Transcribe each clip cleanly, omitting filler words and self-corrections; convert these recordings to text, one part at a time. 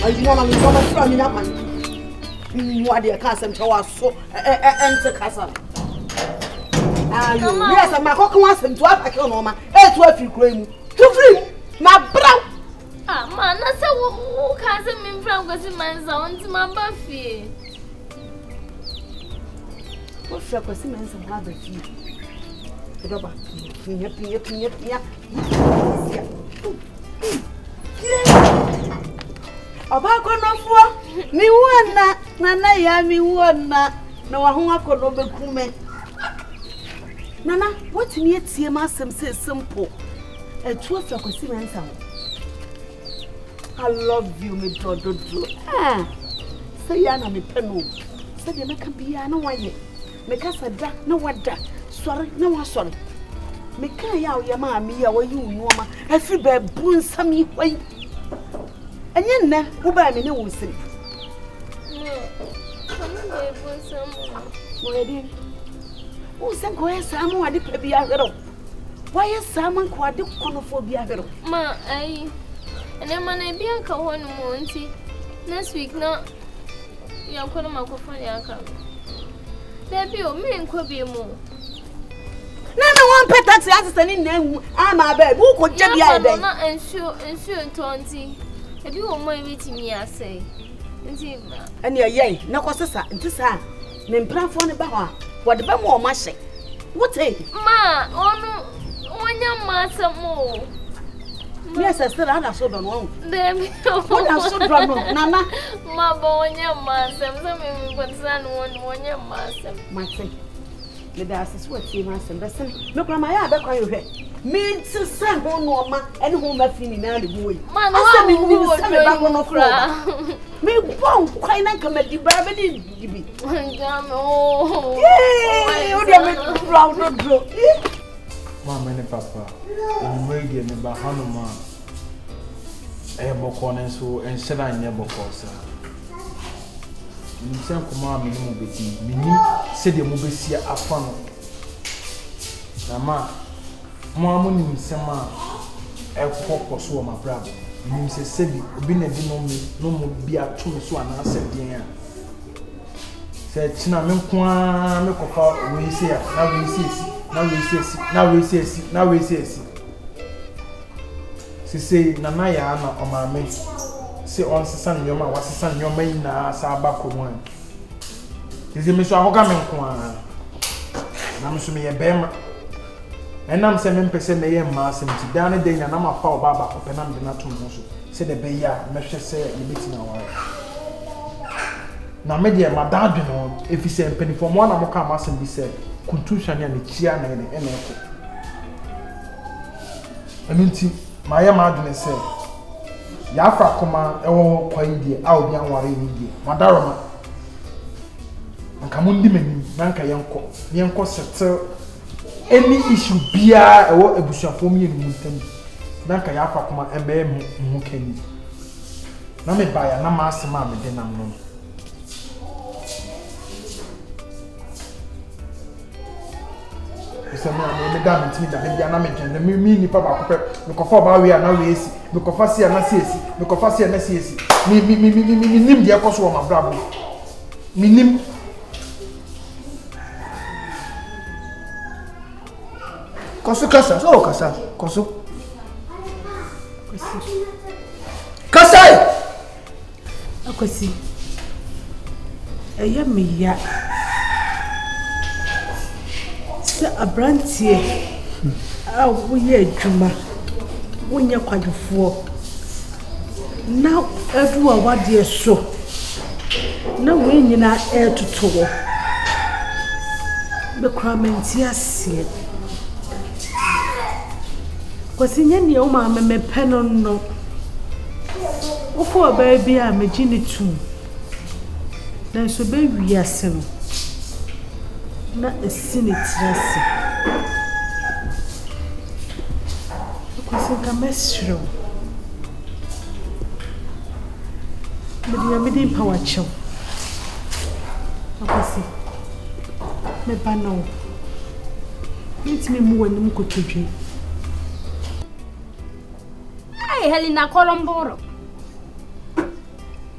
you know, I'm from me. What the castle was so enter castle. Yes, I'm a cock once and 12 I can't know my 12 you claim. To free my brow. Ah, man, that's who cousin me from was in my zone to my Buffy. What shall I see men some other feet? The rubber. Abako no fo mi wona nana ya mi wona na wa ho akodo bekume nana what me etie ma asem say simple etu afi akosi mensa I love you me dodo say ya na me peno say de meka bia na waye meka sada na wada sori na wa sori meka ya o ya ma mi ya wa yi unuoma afi ba bu nsam yi kwai Anya nne wo ba me ne wo siri. Wo sen ko ya samu ade pa bia hwero. Wa ya samu ko ade konofo bia hwero. Ma ai. Ene ma na bia ka ho no mo nti. Next week na ya ko no makofo ya ka. Da bi o me nko bi mu. Na one pet taxi assistant ni na hu ama ba bu ko je bia e den. Na ensure 20. Ebi wo mo ebiti mi ase. Nti ani ayen na ko sesa nti sa me mpranfo ne ba ho a wo de ba mo ma hye. What eh? Ma, onu onya masamo. Yes, I said I saw the one. Dem. What I saw drama, Nana. Ma bonya masam, so me concern onya masam. Mate. Me da asis what see masam. Besan. Me kwa ma ya be kwa yo hwe. Me ti san ho no ma, ene ho ma fini na de boy. Ma no wa me ni se me ba no kra. Me bon kwai na kama di bra be di bi. Jam oh. Yeah, o de me proud no dro. Mama ne papa, umwege ne ba hanuma. Boko na so enhyira nya boko sa. Nsen kuma me no beti, mini se de mo besia afa no. Na ma mo amunim sema ekoko so o mabrabo. Nim se sebi obi na di no mo bi ato so ana asɛdeɛ a. Se tina me nko a me kofa we se a na we se si. Now we see. Say Nana ya na omame. Say on sesan nyoma wa sesan nyoma ina sa abakomo. Dizi me so ahoga me nko a. Na me so me ye bema. Enam se me mpese me ye ma asem ti dan de na ma fa oba ba ko penam de na to mo so. Se de be ya me hwe se ye beti na wa. Na me de ma dadwe no efise mpanifo mo na mo ka ma asem bi se kuntusha ni chia na ene ko aminti maye ma adune se ya afa koma ewo kwa idie a obi anware ni die madaroma nka mundi mani nanka yenko settle any issue bia ewo ebusuafo mi enu muntem nanka ya afa koma ebe mu kani na me baya na ma asema me de nam no Esa me da me da me na me gende me ni papa ko pe me ko fa ba we na we esi me ko fa si na si esi me ko fa si na si esi mi nim de ko so ma brabo mi nim koso kasa so kasa koso kasa akosi eya me ya abrantie a woye adwuma wonye kwadwofo na adu a wade so na we nyina etutowo be kwamenti asie kwasinya ne o ma mepe no wofo ba bia a megini tu na so be wiase no na esini trase kusinka mesro medi power chow akwasi me bano mitimi mu wanim kotodwe ai Helena Kolomboro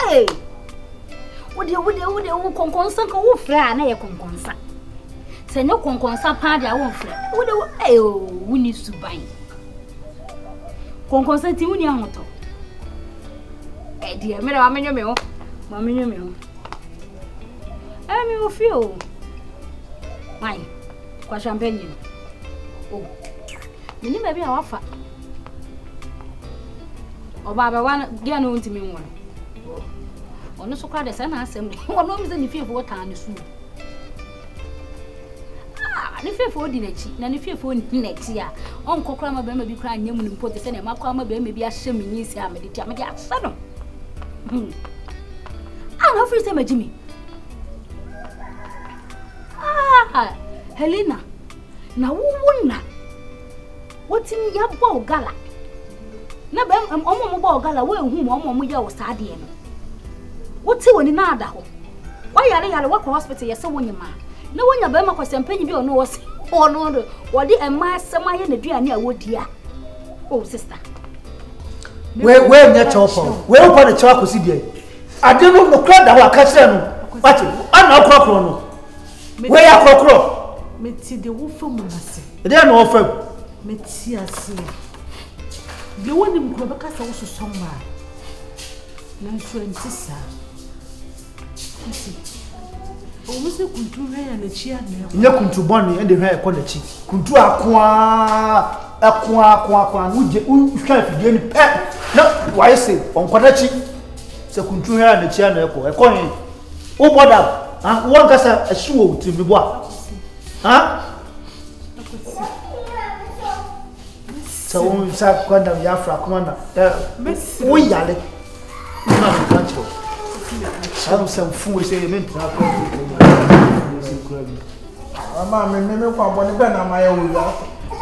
Hey. Would you conconsa go fly na ye conconsa. Say no conconsa pa dia won fly. Would you we need to buy. Conconsa ti woni ahoto. Eh dear, me na menyo me ho. Ma menyo me ho. Eh me o fio. Mai. Kwa champagne. Oh. Mini baby a wafa. Oba ba wan dia no ntimi nwo. Ono so kwa de se na asem. Ono mi se ni fie fo ta ne su. Ah, ni fie fo di na chi. Na ni fie fo ni na chi a. On kokora ma ba ma bi kra anya mu ni mpo te se na makwa ma ba ma bi a hye me nyisi a me de ti a me de asa no. Ah, no free se ma jimi. Ah, Helena. Na wo na. Wotimi ya bo gala. Na be omo mo bo gala we hu mo omo mo ya wo saade no. Woti woni na ada ho. Wa yare wa ko hospital yese wonyi ma. Na wonya be ma kwasempanyi bi ono wo se. Ono do. Wodi ema asema ye na duane a wodi a. Oh sister. We nya chopo. We upo na chawa kosi die. Ade no kra da ho aka kire no. Wati, ana krokro no. We ya krokro. Meti de wo famu na se. Ede na wo fam. Meti ase. De woni mkro beka sa wo sosoma. Na nso ntisa. O musi kuntu hwe na chi a na. Nya kuntu boni ende hwe e ko na chi. Kuntu akwa uje hwa fidie ni pe. Na why say onkwada chi. Se kuntu hwe na chi a na e ko he. O boda. Ah, won kasa ahwo timi bo a. Ah? So we sa kwanda ya fra komanda. Wo yale. Na kancho. Am some fool say me tra ko. Mama me kwa boni be na maye wo ya.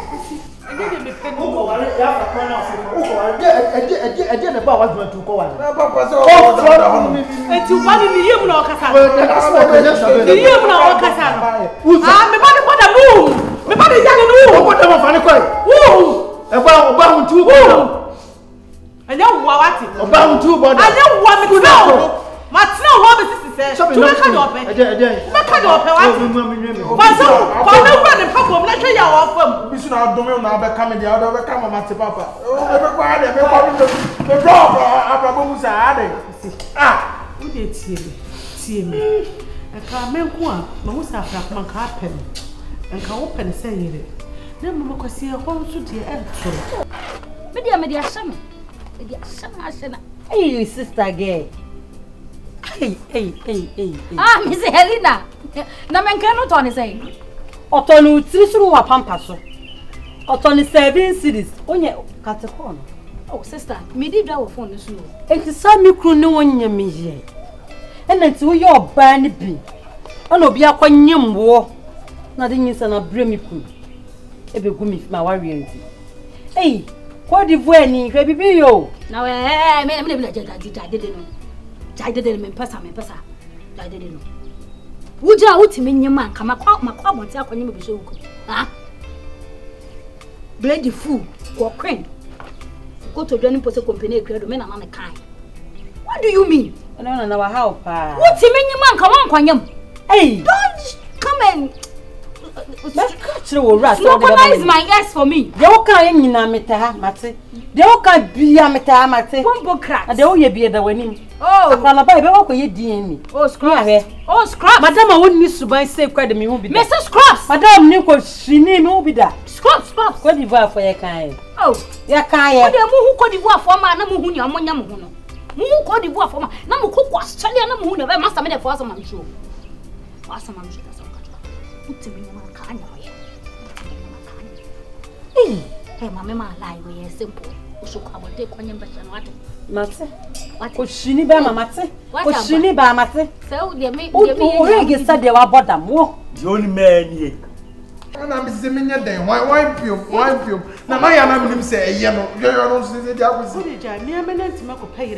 Uko wale ya fra komanda so. Uko wale ede na ba wa duma tu ko wale. Na papa so o da ho. Eti wani ni yemu na okasa. Ni yemu na okasa. Ah, me ba ni boda mu. Me ba ni jale nu. O boda ma fa ni ko. Wo. Oba mtu boda. Anya wo wati. Oba mtu boda. Anya wo me tna. Ma tna wo be sisi se. Tu me ka do pe. Me ka do pe wati. Ba so, ba me wo ne papa me hwe ya wo fam. Bisu na dome na be ka me dia do be ka mama te papa. O be kwa ade me kwa me drop ababo musa ade. Ah, Wo de tie me. E ka me nko a, ma wo sa fra kuma ka pen. Enka wo pen se yire. Na mama kwasi e ho nso de ento. Me dia asem. Me dia asem. Hey sister girl. Hey. Ah, Miss Helena. Na men kan no to ne say. Otonu tirisuru wa pampa so. Otonu 7 cities. Onye katekon. Oh sister, me di da wo phone so. Enti sa mi kru ne wonya me ye. Ena nti wo ye oba ne bi. Ana obi akwanyem wo. Na de nyisa na bre mi kru. Ebe gumi ma wari enti. Hey, Côte d'Ivoire ni hwe bibi yo. Na we me bila jade no. Jade me pesa. Jade no. Wuja utimi nyema nka makwa bonti akwanye me biso wuko. Ah. Blade fool, go queen. Go to join pose company credo me na na kan. What do you mean? Ana na wa how pa. Utimi nyema nka wankwanyem. Hey, Don't come and Localize my ears for me. They all can in Namita, Mate. They all can be a mate. Bumbo crack. They all be the winning. Oh, Palabai, what you doing? Oh, scrap. Oh, scrap. Madame, I wouldn't miss to buy safe credit. Me will be Mr. Scraps. Madame Nico, she name will be that. Scraps. Côte d'Ivoire for your kind. Oh, your kind. What the who Côte d'Ivoire for my Namu, Yamuno. Who Côte d'Ivoire for my Namu cook was Charlie and Namu, never must have made a for some show. Awesome, I'm sure. Put him in my can. Hey, Mamma, lie, we are simple. We should come and take on your best and what? Mate. What she need by Mate? What she need by Mate? So, they make me said they were bottom. The only man here. And I'm sitting there. Why pure? Now, my name say, you don't see the opposite. Near me, to make a pay.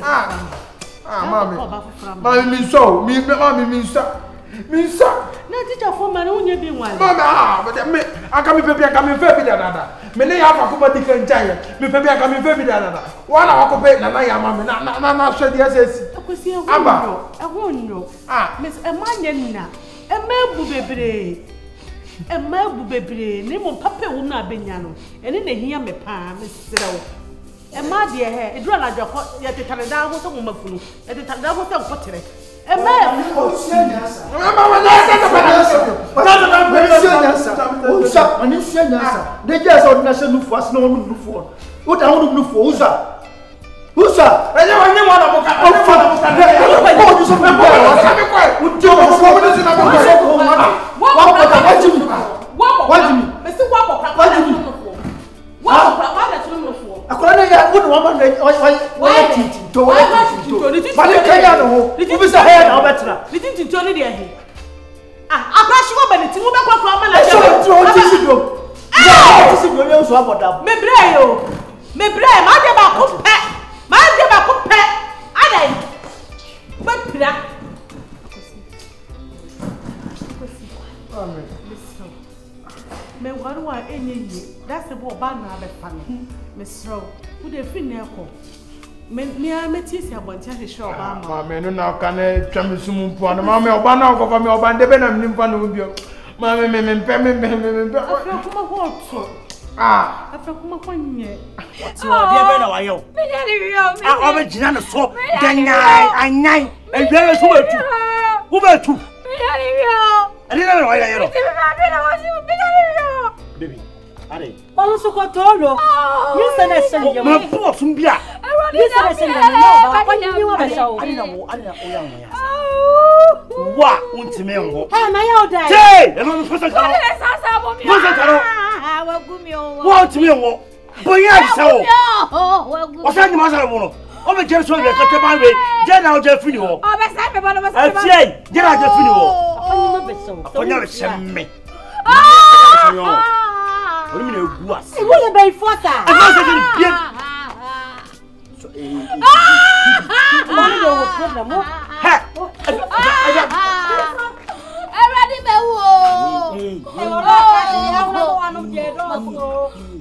Mammy, mean so. Me, mammy, means so. Means so. Na teacher for man onye bi wan. Mama, but me aka me pepe aka me fe bi dada. Me ne ya fa ko ba different giant. Me pepe aka me fe bi dada. Wana wa ko pe na ya mama na hwe di SS. akosi Aba. ehonyo Ah. miss emanya nina emebu bebre ne mo papa wo na abenya no ene na hia me pa mesrew ema de he edura na dwako ye tetare da ho so mo mafunu ye tetare da ho so nkotere ema that's the boy ban na be fan mesro wo de fi na ekọ me ametisi abontia hwehwe oba ma ma me no na ka na twam sum mpo na ma me oba na okofa me oba ndebe na me mfa no bio ma me mpe afra kuma ho to afra kuma ho nye ti o de be na wa yo Me nyane wi o be jina na so danyan anyan e dwe so betu wo betu Me nyane wi ade na wa ya yo baby Are. Paulo Socotolo. Isso é sangue. Ma po sumbia. Isso é sangue. Não, vai ni wa bashawo. Alina o ya ya. Wa untime ngo. Ah, na ya odai. Hey, e no fosa taro. Sasa bo mi. Fosa taro. Wa gumi o. Wa untime ngo. Boya disawo. Wa gumi. O sa ni ma sa mo no. O be je so le ka te ban we. Je na o je fini wo. O be sa be ba no be sa. Afiai, je na je fini wo. Afanyi ma bashawo. Akonya be shemme. Oni mi na egu ase. E wo le be força. E fa se ni bien. So Mami do problem. Ha. Ready me wo. E wo la ka ni ya wo wa no je do.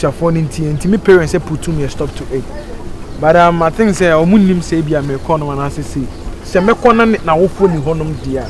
Abusia for ninety me parents say put me a stop to it. But I think say omunim say bia me call no na say me call na wo fo ni honom dia.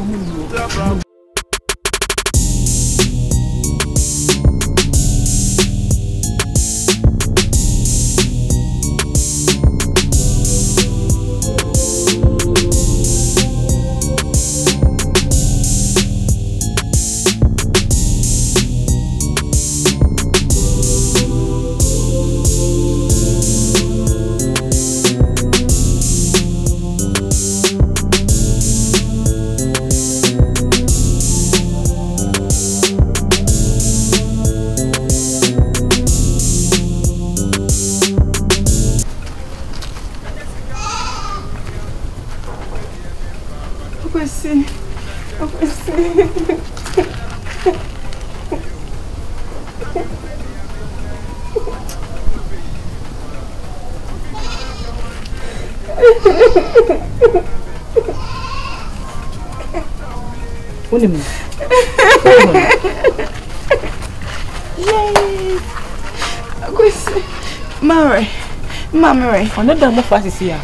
Mary, on the demo fast is here.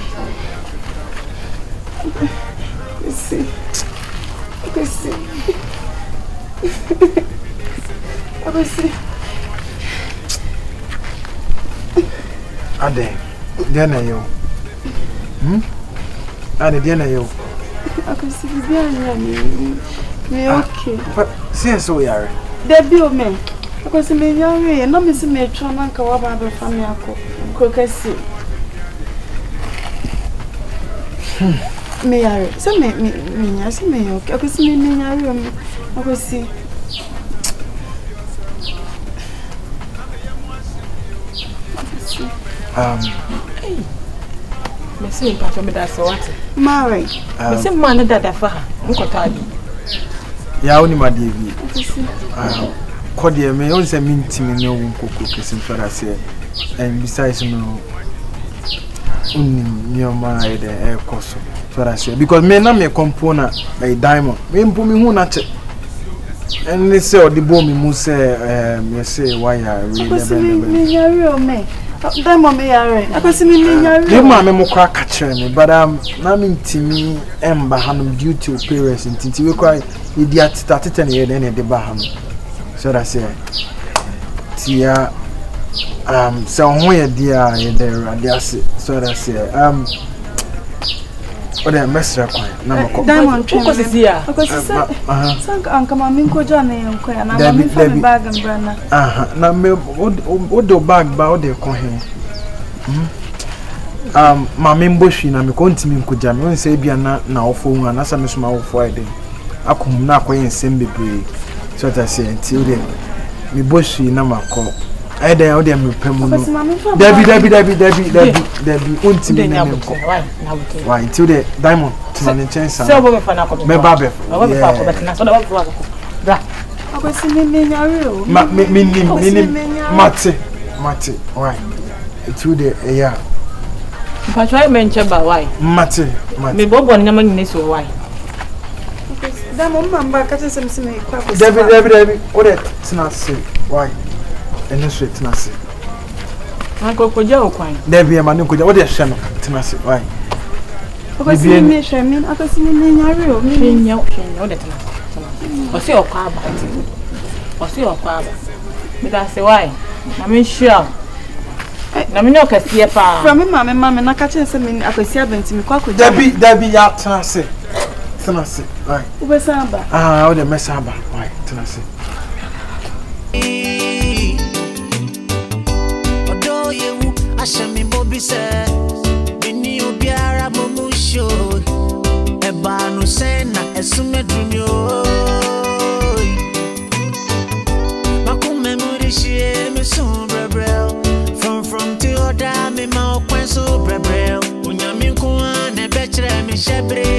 Ade, dena yo. Ade, dena yo. I can see you okay. But see so we are. There be a man. I can see me young and not missing me trying to go about the family. Crocus. Me are so me I see me okay. I can see me I can see. Me say pato me da so what? Mary. Me say man da fa ha. Nkota bi. Ya oni ma dey bi. Kode me on say mintimi no nkoko kesin fara say. And besides no nyoma e dey e koso fara say because me na me component by diamond. Me mpo me hu na che. And they say the bomb me say me say why I really never. Diamond me are. I can see me the mama mo kwa catch me but na me ntimi emba hanum due to parents ntinti we kwa idiot started and here then the baham so that say tia so ho ye dia ye there so that say oda mesra kwa na mako Diamond uko sisi ya sanka ankama minko jana yenko ya na mami fa me bag mbrana na me odo bag ba ode ko he mami mboshi na me kontimi nkoja me won say bia na ofo hu na sa me suma ofo ade akom na akoye nsem bebre so that say until then me boshi na mako ede ode me pemu no Debbie untimi na me ko why until the Diamond to the chance so bo me fa na ko me ba be ba me fa ko bet na so da ba ko bra ako si me nyare o mate why until the yeah fa try me nche ba why mate me bobo nyama nyine so why Diamond mamba ka tse me kwa ko Debbie ode tina se why eno so tina se Uncle Koja okwan. Debbie ma nko ja wo de hwe no tina se why. Because me hwe me akasi me nyare o me nya o de tina. O se okwa aba. O se okwa aba. Me da se why? Na me sure. Na me no kase pa. From me mama na ka chense me akasi abenti me kwa koja. Debbie ya tina se. Tina se why. Ubesa aba. O de mesa aba why tina se. Ashami Bobby said, Bini Obiara Momusho, Ebanu Sena, Esume Junior. Makume Murishi, Misson Brebrel, from Theoda, me Mao Quenso Brebrel, Unyaminkuan, a better, me Shebre.